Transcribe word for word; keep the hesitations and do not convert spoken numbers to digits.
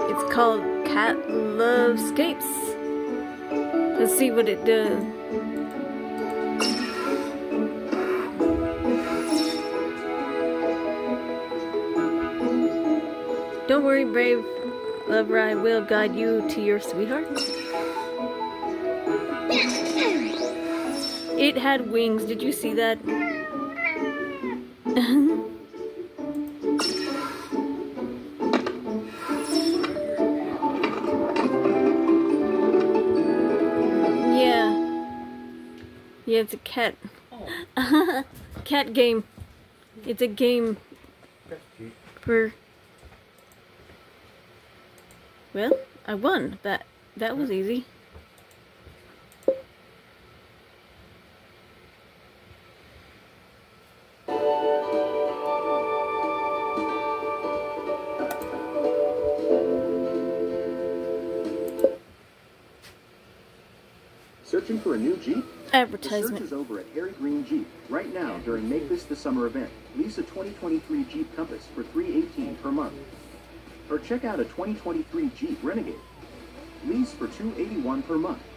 It's called Cat Love Scapes. Let's see what it does. Don't worry, brave lover, I will guide you to your sweetheart. It had wings, did you see that? Yeah. Yeah, it's a cat. Oh. Cat game. It's a game for... Well, I won. That that was easy. Searching for a new Jeep? Advertisement. The search is over at Harry Green Jeep right now during Make This the Summer event. Lease a twenty twenty-three Jeep Compass for three hundred eighteen dollars per month. Or check out a twenty twenty-three Jeep Renegade. Lease for two hundred eighty-one dollars per month.